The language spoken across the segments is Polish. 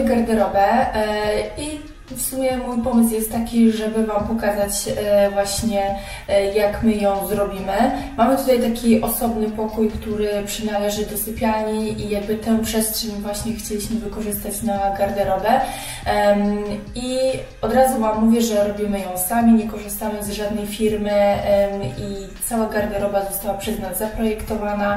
garderobę i w sumie mój pomysł jest taki, żeby Wam pokazać właśnie jak my ją zrobimy. Mamy tutaj taki osobny pokój, który przynależy do sypialni i jakby tę przestrzeń właśnie chcieliśmy wykorzystać na garderobę. I od razu Wam mówię, że robimy ją sami, nie korzystamy z żadnej firmy i cała garderoba została przez nas zaprojektowana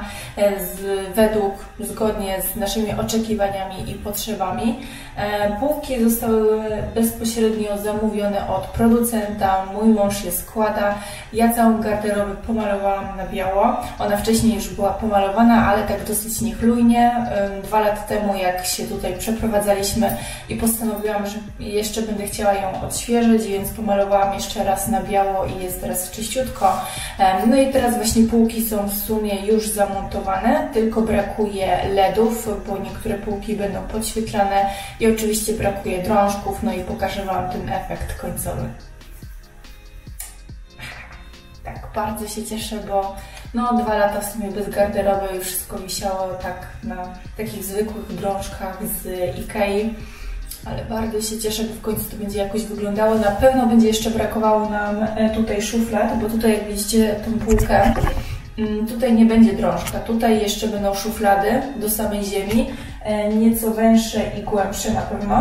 zgodnie z naszymi oczekiwaniami i potrzebami. Półki zostały bezpośrednio zamówione od producenta, mój mąż je składa. Ja całą garderobę pomalowałam na biało. Ona wcześniej już była pomalowana, ale tak dosyć niechlujnie. 2 lata temu, jak się tutaj przeprowadzaliśmy i postanowiłam, że jeszcze będę chciała ją odświeżyć, więc pomalowałam jeszcze raz na biało i jest teraz czyściutko. No i teraz właśnie półki są w sumie już zamontowane, tylko brakuje LEDów, bo niektóre półki będą podświetlane i oczywiście brakuje drążków, no i pokażę Wam ten efekt końcowy. Tak, bardzo się cieszę, bo no 2 lata w sumie bez garderoby już wszystko wisiało tak na takich zwykłych drążkach z Ikei, ale bardzo się cieszę, bo w końcu to będzie jakoś wyglądało. Na pewno będzie jeszcze brakowało nam tutaj szuflad, bo tutaj jak widzicie tą półkę, tutaj nie będzie drążka, tutaj jeszcze będą szuflady do samej ziemi, nieco węższe i głębsze na pewno.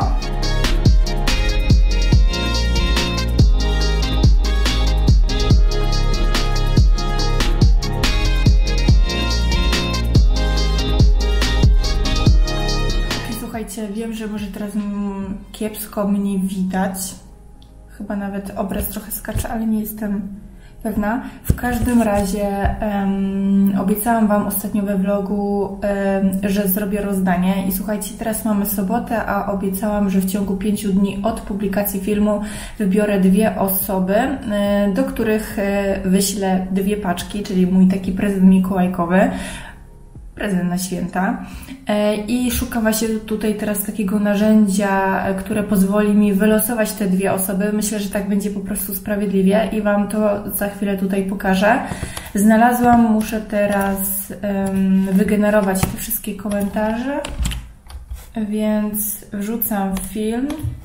Słuchajcie, wiem, że może teraz kiepsko mnie widać. Chyba nawet obraz trochę skacze, ale nie jestem pewna. W każdym razie obiecałam Wam ostatnio we vlogu, że zrobię rozdanie i słuchajcie, teraz mamy sobotę, a obiecałam, że w ciągu 5 dni od publikacji filmu wybiorę 2 osoby, do których wyślę 2 paczki, czyli mój taki prezent mikołajkowy. Prezent na święta i szukam właśnie tutaj teraz takiego narzędzia, które pozwoli mi wylosować te 2 osoby. Myślę, że tak będzie po prostu sprawiedliwie i Wam to za chwilę tutaj pokażę. Znalazłam, muszę teraz wygenerować te wszystkie komentarze, więc wrzucam film.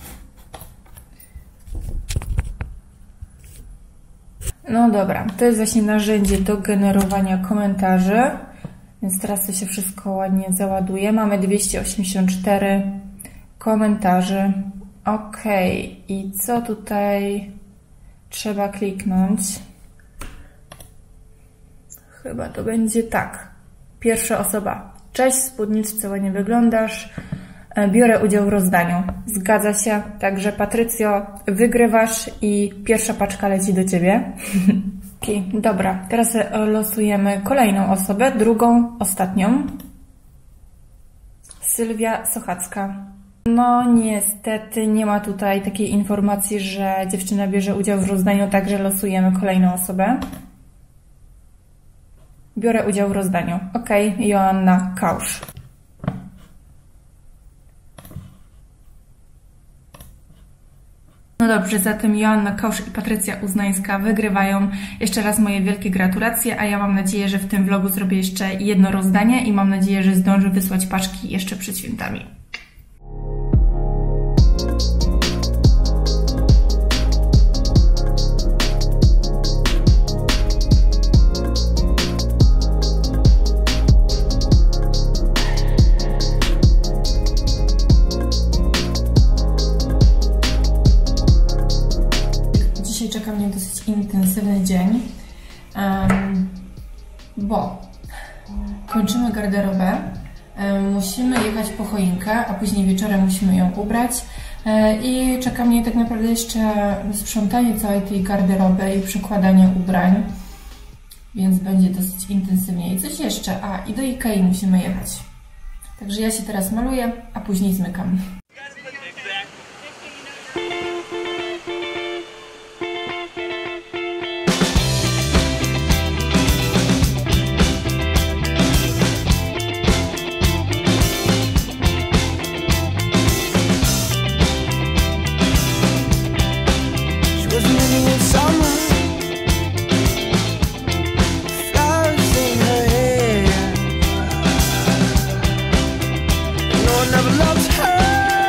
No dobra, to jest właśnie narzędzie do generowania komentarzy. Więc teraz to się wszystko ładnie załaduje. Mamy 284 komentarzy. Ok, i co tutaj trzeba kliknąć? Chyba to będzie tak. Pierwsza osoba. Cześć, spódniczce, ładnie wyglądasz. Biorę udział w rozdaniu. Zgadza się. Także Patrycjo, wygrywasz i pierwsza paczka leci do Ciebie. Dobra, teraz losujemy kolejną osobę, drugą, ostatnią. Sylwia Sochacka. No niestety nie ma tutaj takiej informacji, że dziewczyna bierze udział w rozdaniu, także losujemy kolejną osobę. Biorę udział w rozdaniu. Ok, Joanna Kausz. No dobrze, zatem Joanna Kausz i Patrycja Uznańska wygrywają. Jeszcze raz moje wielkie gratulacje, a ja mam nadzieję, że w tym vlogu zrobię jeszcze jedno rozdanie i mam nadzieję, że zdążę wysłać paczki jeszcze przed świętami. Czeka mnie dosyć intensywny dzień, bo kończymy garderobę, musimy jechać po choinkę, a później wieczorem musimy ją ubrać i czeka mnie tak naprawdę jeszcze sprzątanie całej tej garderoby i przekładanie ubrań, więc będzie dosyć intensywnie. I coś jeszcze, i do Ikei musimy jechać. Także ja się teraz maluję, a później zmykam. Never loved her.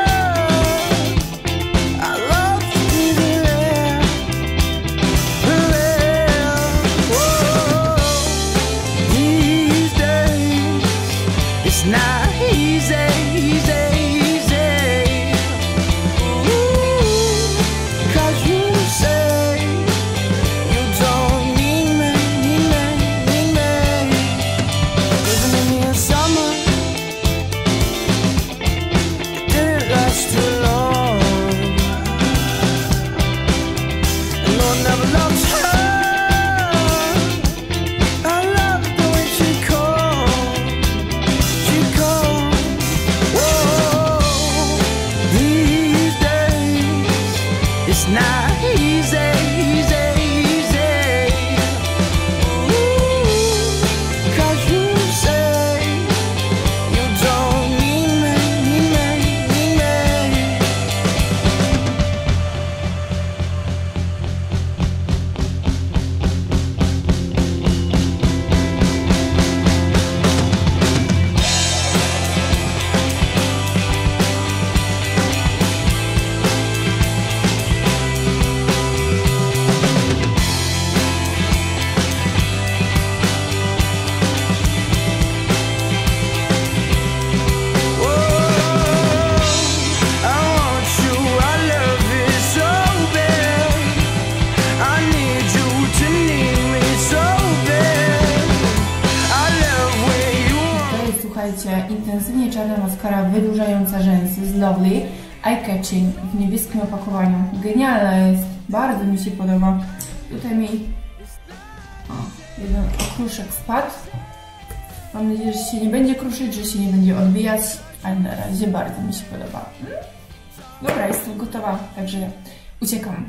słuchajcie, intensywnie czarna maskara wydłużająca rzęsy z Lovely Eye Catching w niebieskim opakowaniu. Genialna jest, bardzo mi się podoba. Tutaj mi jeden okruszek spadł. Mam nadzieję, że się nie będzie kruszyć, że się nie będzie odbijać, ale na razie bardzo mi się podoba. Dobra, jestem gotowa, także uciekam.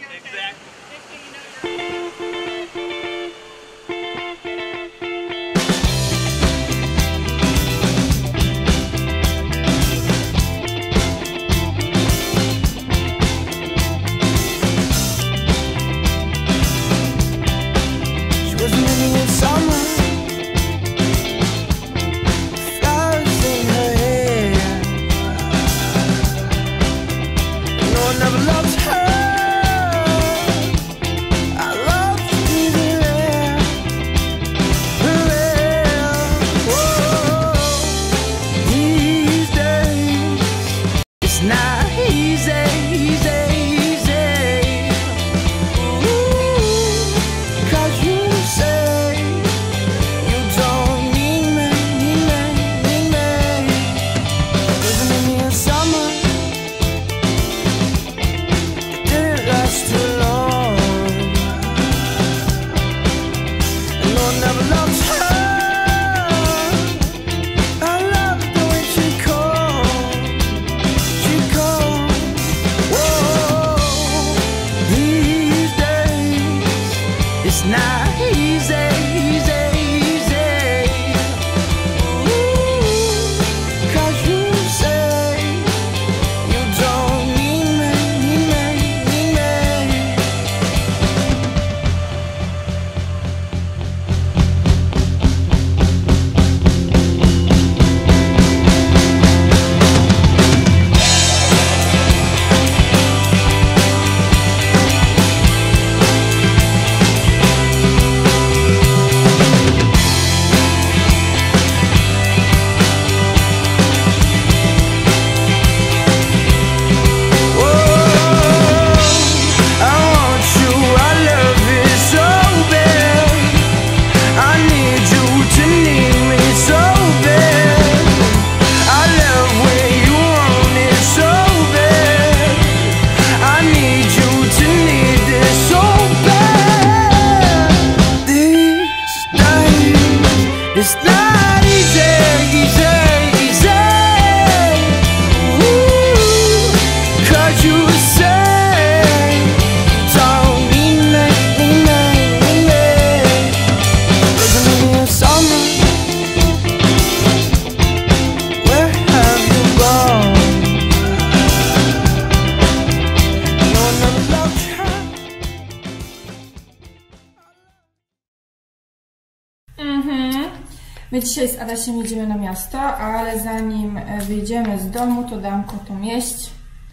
My dzisiaj z Adasiem jedziemy na miasto, ale zanim wyjdziemy z domu, to dam kotom jeść.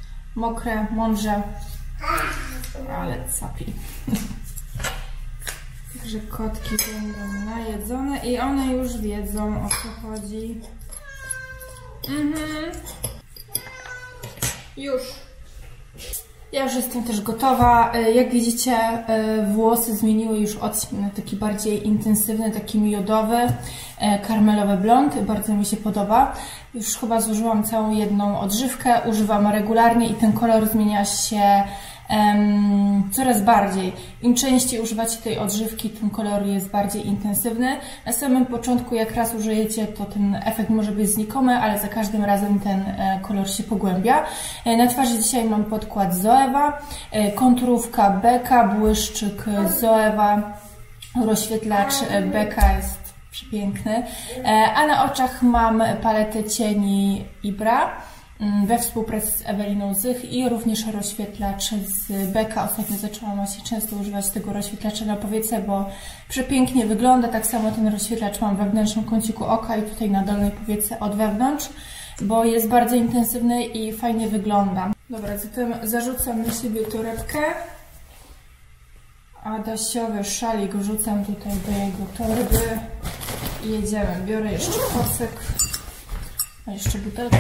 Mokre, mądrze, ale capi. Także kotki będą najedzone i one już wiedzą, o co chodzi. Już. Ja już jestem też gotowa. Jak widzicie, włosy zmieniły już odcień na taki bardziej intensywny, taki miodowy, karmelowy blond. Bardzo mi się podoba. Już chyba zużyłam całą jedną odżywkę. Używam regularnie i ten kolor zmienia się coraz bardziej. Im częściej używacie tej odżywki, tym kolor jest bardziej intensywny. Na samym początku, jak raz użyjecie, to ten efekt może być znikomy, ale za każdym razem ten kolor się pogłębia. Na twarzy dzisiaj mam podkład Zoeva, konturówka Becca, błyszczyk Zoeva, rozświetlacz Becca jest przepiękny, a na oczach mam paletę cieni Ibra we współpracy z Eweliną Zych i również rozświetlacz z Becca. Ostatnio zaczęłam właśnie często używać tego rozświetlacza na powiece, bo przepięknie wygląda. Tak samo ten rozświetlacz mam we wnętrznym kąciku oka i tutaj na dolnej powiece od wewnątrz, bo jest bardzo intensywny i fajnie wygląda. Dobra, zatem zarzucam na siebie torebkę. Adasiowy szalik wrzucam tutaj do jego torby i jedziemy. Biorę jeszcze kocyk, a jeszcze butelkę.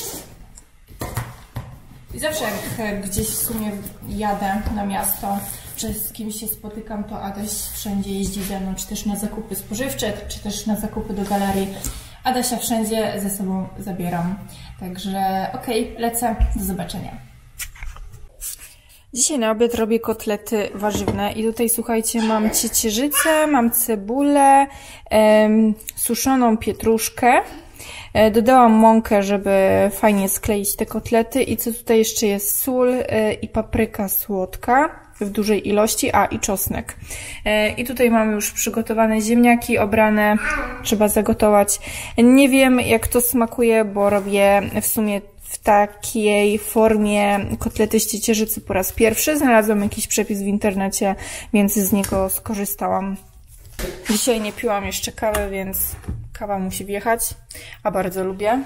I zawsze jak gdzieś w sumie jadę na miasto, czy z kimś się spotykam, to Adaś wszędzie jeździ ze mną, czy też na zakupy spożywcze, czy też na zakupy do galerii. Adasia wszędzie ze sobą zabieram. Także okej, lecę. Do zobaczenia. Dzisiaj na obiad robię kotlety warzywne i tutaj, słuchajcie, mam ciecierzycę, mam cebulę, suszoną pietruszkę. Dodałam mąkę, żeby fajnie skleić te kotlety. I co tutaj jeszcze jest? Sól i papryka słodka w dużej ilości, i czosnek. I tutaj mamy już przygotowane ziemniaki obrane, trzeba zagotować. Nie wiem, jak to smakuje, bo robię w sumie w takiej formie kotlety z ciecierzycy po raz pierwszy. Znalazłam jakiś przepis w internecie, więc z niego skorzystałam. Dzisiaj nie piłam jeszcze kawy, więc kawa musi wjechać, a bardzo lubię.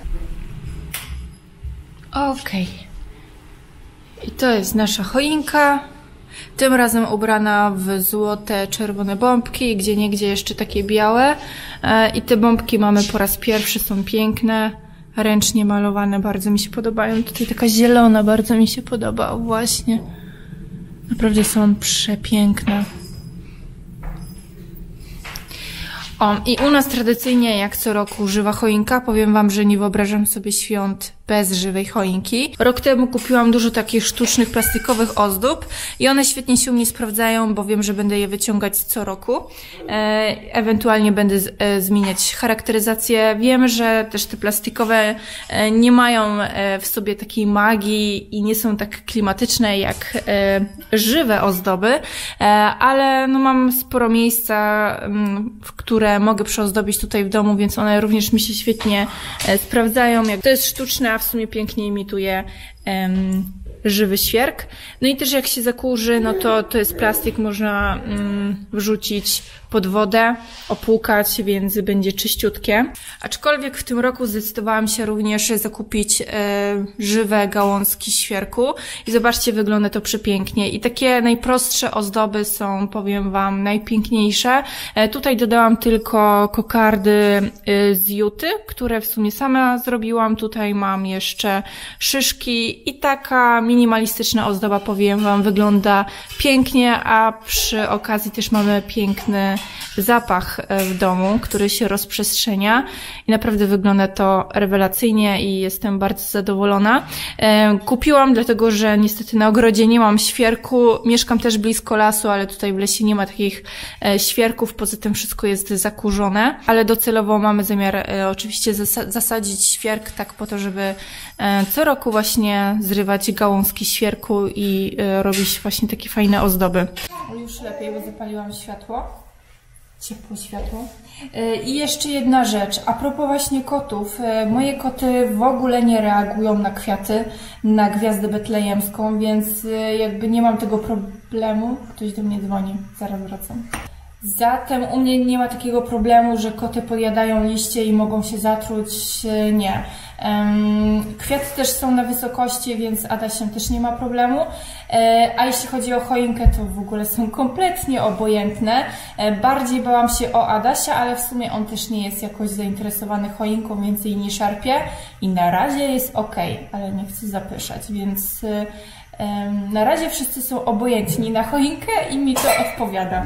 Okej. I to jest nasza choinka. Tym razem ubrana w złote, czerwone bombki, gdzieniegdzie jeszcze takie białe. I te bombki mamy po raz pierwszy, są piękne, ręcznie malowane, bardzo mi się podobają. Tutaj taka zielona bardzo mi się podoba, o właśnie. Naprawdę są przepiękne. I u nas tradycyjnie, jak co roku, żywa choinka. Powiem wam, że nie wyobrażam sobie świąt bez żywej choinki. Rok temu kupiłam dużo takich sztucznych, plastikowych ozdób i one świetnie się u mnie sprawdzają, bo wiem, że będę je wyciągać co roku. Ewentualnie będę zmieniać charakteryzację. Wiem, że też te plastikowe nie mają w sobie takiej magii i nie są tak klimatyczne jak żywe ozdoby, ale no mam sporo miejsca, w które mogę przyozdobić tutaj w domu, więc one również mi się świetnie sprawdzają. To jest sztuczne, a w sumie pięknie imituje żywy świerk. No i też jak się zakurzy, no to jest plastik, można wrzucić pod wodę, opłukać, więc będzie czyściutkie. Aczkolwiek w tym roku zdecydowałam się również zakupić żywe gałązki świerku i zobaczcie, wygląda to przepięknie. I takie najprostsze ozdoby są, powiem wam, najpiękniejsze. Tutaj dodałam tylko kokardy z juty, które w sumie sama zrobiłam. Tutaj mam jeszcze szyszki i taka minimalistyczna ozdoba, powiem wam, wygląda pięknie, a przy okazji też mamy piękny zapach w domu, który się rozprzestrzenia i naprawdę wygląda to rewelacyjnie i jestem bardzo zadowolona. Kupiłam, dlatego że niestety na ogrodzie nie mam świerku, mieszkam też blisko lasu, ale tutaj w lesie nie ma takich świerków, poza tym wszystko jest zakurzone, ale docelowo mamy zamiar oczywiście zasadzić świerk tak po to, żeby co roku właśnie zrywać gałązki świerku i robić właśnie takie fajne ozdoby. Już lepiej, bo zapaliłam światło. Ciepłe światło. I jeszcze jedna rzecz, a propos właśnie kotów. Moje koty w ogóle nie reagują na kwiaty, na gwiazdę betlejemską, więc jakby nie mam tego problemu. Ktoś do mnie dzwoni, zaraz wracam. Zatem u mnie nie ma takiego problemu, że koty podjadają liście i mogą się zatruć. Nie. Kwiaty też są na wysokości, więc Adasiem też nie ma problemu. A jeśli chodzi o choinkę, to w ogóle są kompletnie obojętne. Bardziej bałam się o Adasia, ale w sumie on też nie jest jakoś zainteresowany choinką, więcej nie szarpie. I na razie jest ok, ale nie chcę zapyszać, więc na razie wszyscy są obojętni na choinkę i mi to odpowiada.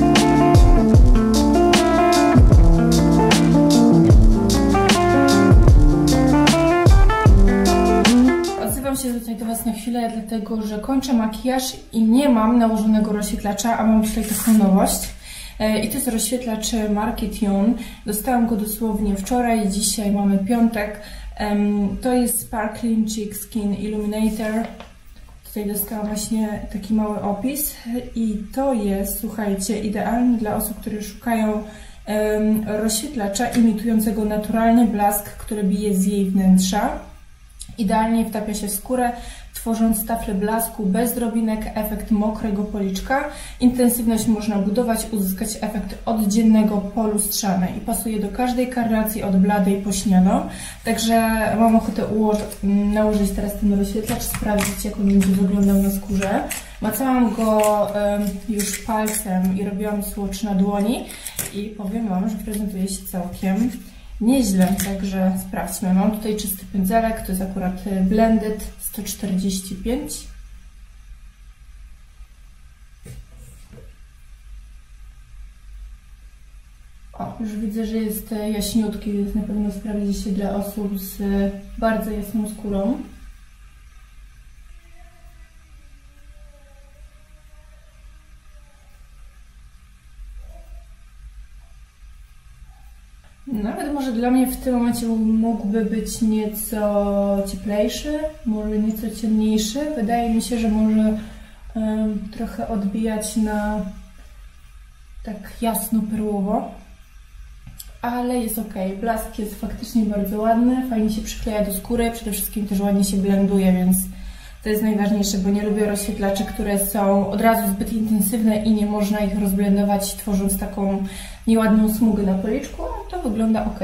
Odzywam się tutaj do was na chwilę, dlatego że kończę makijaż i nie mam nałożonego rozświetlacza, a mam tutaj taką nowość. I to jest rozświetlacz marki Tune. Dostałam go dosłownie wczoraj, dzisiaj mamy piątek. To jest Sparkling Cheek Skin Illuminator. Tutaj dostałam właśnie taki mały opis i to jest, słuchajcie, idealny dla osób, które szukają rozświetlacza imitującego naturalny blask, który bije z jej wnętrza. Idealnie wtapia się w skórę, tworząc taflę blasku bez drobinek, efekt mokrego policzka. Intensywność można budować, uzyskać efekt oddziennego po lustrzane i pasuje do każdej karnacji od bladej po śniadą. Także mam ochotę nałożyć teraz ten rozświetlacz, sprawdzić, jak on będzie wyglądał na skórze. Macałam go już palcem i robiłam swatch na dłoni i powiem wam, że prezentuje się całkiem nieźle, także sprawdźmy. Mam tutaj czysty pędzelek, to jest akurat Blended 145. O, już widzę, że jest jaśniutki, więc na pewno sprawdzi się dla osób z bardzo jasną skórą. Nawet może dla mnie w tym momencie mógłby być nieco cieplejszy, może nieco ciemniejszy. Wydaje mi się, że może trochę odbijać na tak jasno-perłowo, ale jest ok. Blask jest faktycznie bardzo ładny, fajnie się przykleja do skóry, przede wszystkim też ładnie się blenduje, więc to jest najważniejsze, bo nie lubię rozświetlaczy, które są od razu zbyt intensywne i nie można ich rozblendować, tworząc taką nieładną smugę na policzku, a to wygląda ok.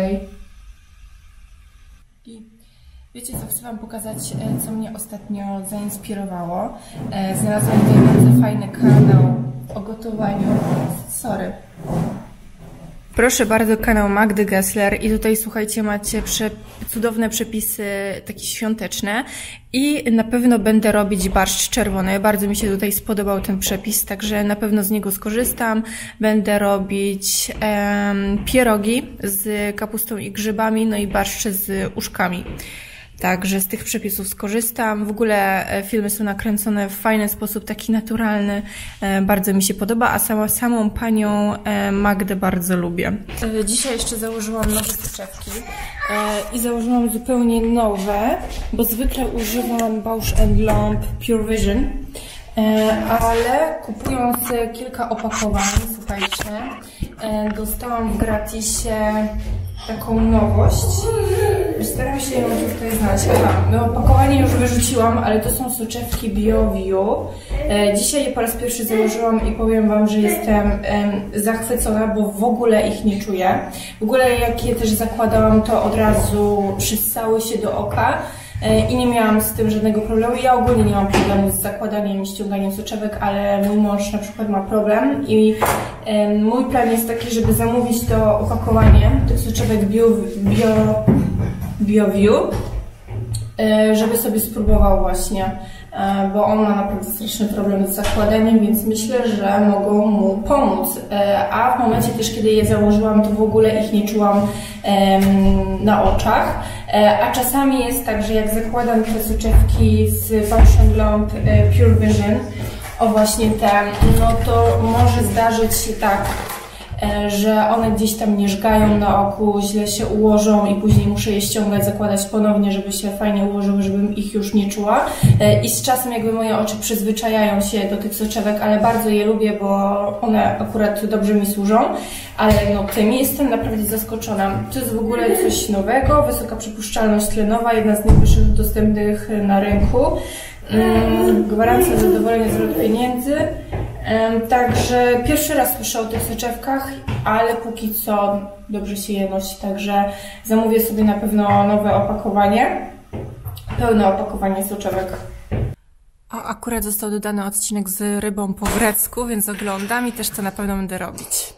I wiecie co, chcę Wam pokazać, co mnie ostatnio zainspirowało. Znalazłam tutaj bardzo fajny kanał o gotowaniu. Sorry. Proszę bardzo, kanał Magdy Gessler i tutaj słuchajcie, macie cudowne przepisy takie świąteczne i na pewno będę robić barszcz czerwony. Bardzo mi się tutaj spodobał ten przepis, także na pewno z niego skorzystam. Będę robić pierogi z kapustą i grzybami, no i barszcze z uszkami. Także z tych przepisów skorzystam. W ogóle filmy są nakręcone w fajny sposób, taki naturalny. Bardzo mi się podoba, a samą panią Magdę bardzo lubię. Dzisiaj jeszcze założyłam nowe soczewki i założyłam zupełnie nowe, bo zwykle używam Bausch & Lomb Pure Vision, ale kupując kilka opakowań, słuchajcie, dostałam w gratisie taką nowość. Staram się ją tutaj znaleźć. Aha, no opakowanie już wyrzuciłam, ale to są soczewki BioView. Dzisiaj je po raz pierwszy założyłam i powiem Wam, że jestem zachwycona, bo w ogóle ich nie czuję. W ogóle jak je też zakładałam, to od razu przyssały się do oka i nie miałam z tym żadnego problemu. Ja ogólnie nie mam problemu z zakładaniem i ściąganiem soczewek, ale mój mąż na przykład ma problem i mój plan jest taki, żeby zamówić to opakowanie tych soczewek BioView, żeby sobie spróbował właśnie, bo on ma naprawdę straszny problem z zakładaniem, więc myślę, że mogą mu pomóc. A w momencie też, kiedy je założyłam, to w ogóle ich nie czułam na oczach. A czasami jest tak, że jak zakładam te soczewki z Bausch & Lomb Pure Vision, o właśnie te, no to może zdarzyć się tak, że one gdzieś tam nieżgają na oku, źle się ułożą i później muszę je ściągać, zakładać ponownie, żeby się fajnie ułożyły, żebym ich już nie czuła. I z czasem jakby moje oczy przyzwyczajają się do tych soczewek, ale bardzo je lubię, bo one akurat dobrze mi służą. Ale no tym jestem naprawdę zaskoczona. To jest w ogóle coś nowego, wysoka przepuszczalność tlenowa, jedna z najwyższych dostępnych na rynku. Gwarancja zadowolenia zwrot pieniędzy. Także pierwszy raz słyszę o tych soczewkach, ale póki co dobrze się je nosi, także zamówię sobie na pewno nowe opakowanie, pełne opakowanie soczewek. O, akurat został dodany odcinek z rybą po grecku, więc oglądam i też to na pewno będę robić.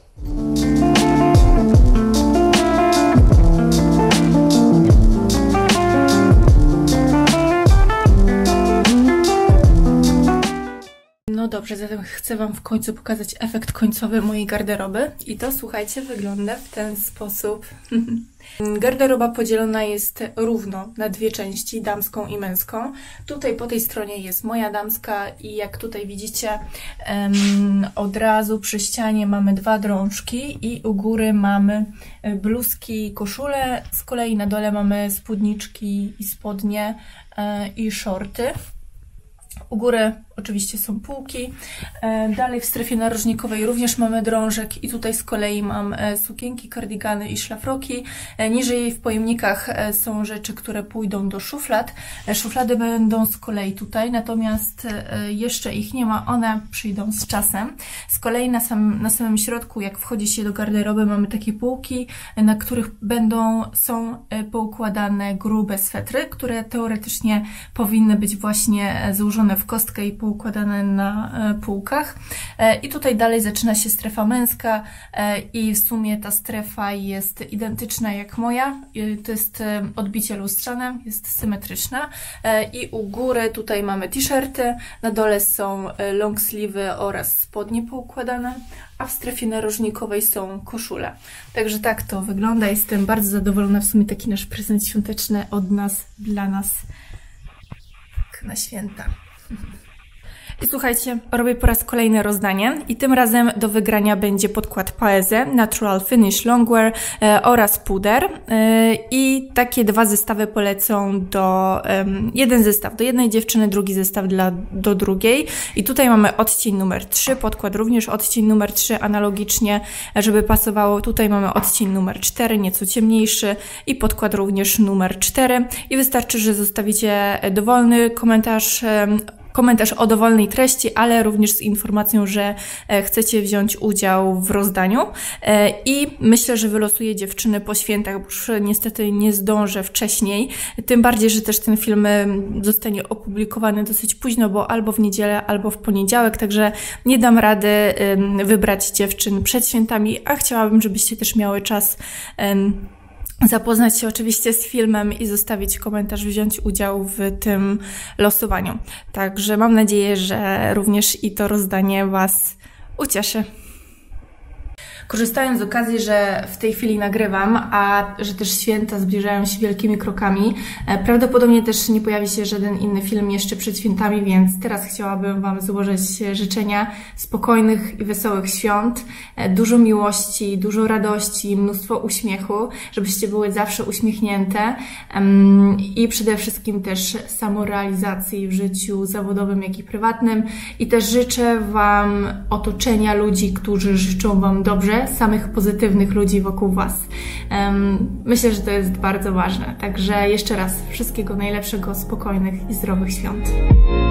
No dobrze, zatem chcę Wam w końcu pokazać efekt końcowy mojej garderoby. I to, słuchajcie, wygląda w ten sposób. Garderoba podzielona jest równo na dwie części, damską i męską. Tutaj po tej stronie jest moja damska i jak tutaj widzicie, od razu przy ścianie mamy dwa drążki i u góry mamy bluzki i koszule. Z kolei na dole mamy spódniczki i spodnie i shorty. U góry oczywiście są półki. Dalej w strefie narożnikowej również mamy drążek i tutaj z kolei mam sukienki, kardigany i szlafroki. Niżej w pojemnikach są rzeczy, które pójdą do szuflad. Szuflady będą z kolei tutaj, natomiast jeszcze ich nie ma, one przyjdą z czasem. Z kolei na samym środku, jak wchodzi się do garderoby, mamy takie półki, na których są poukładane grube swetry, które teoretycznie powinny być właśnie złożone w kostkę i poukładane na półkach. I tutaj dalej zaczyna się strefa męska i w sumie ta strefa jest identyczna jak moja. To jest odbicie lustrzane, jest symetryczna. I u góry tutaj mamy t-shirty, na dole są long sleeve'y oraz spodnie poukładane, a w strefie narożnikowej są koszule. Także tak to wygląda. Jestem bardzo zadowolona. W sumie taki nasz prezent świąteczny od nas, dla nas na święta. I słuchajcie, robię po raz kolejny rozdanie i tym razem do wygrania będzie podkład Paese Natural Finish Longwear oraz puder. I takie dwa zestawy polecą jeden zestaw do jednej dziewczyny, drugi zestaw do drugiej. I tutaj mamy odcień numer 3, podkład również odcień numer 3 analogicznie, żeby pasowało. Tutaj mamy odcień numer 4, nieco ciemniejszy i podkład również numer 4. I wystarczy, że zostawicie dowolny komentarz o dowolnej treści, ale również z informacją, że chcecie wziąć udział w rozdaniu. I myślę, że wylosuję dziewczyny po świętach, bo już niestety nie zdążę wcześniej. Tym bardziej, że też ten film zostanie opublikowany dosyć późno, bo albo w niedzielę, albo w poniedziałek, także nie dam rady wybrać dziewczyn przed świętami, a chciałabym, żebyście też miały czas zapoznać się oczywiście z filmem i zostawić komentarz, wziąć udział w tym losowaniu. Także mam nadzieję, że również i to rozdanie Was ucieszy. Korzystając z okazji, że w tej chwili nagrywam, a że też święta zbliżają się wielkimi krokami, prawdopodobnie też nie pojawi się żaden inny film jeszcze przed świętami, więc teraz chciałabym Wam złożyć życzenia spokojnych i wesołych świąt, dużo miłości, dużo radości, mnóstwo uśmiechu, żebyście były zawsze uśmiechnięte i przede wszystkim też samorealizacji w życiu zawodowym, jak i prywatnym. I też życzę Wam otoczenia ludzi, którzy życzą Wam dobrze, samych pozytywnych ludzi wokół Was. Myślę, że to jest bardzo ważne. Także jeszcze raz wszystkiego najlepszego, spokojnych i zdrowych świąt.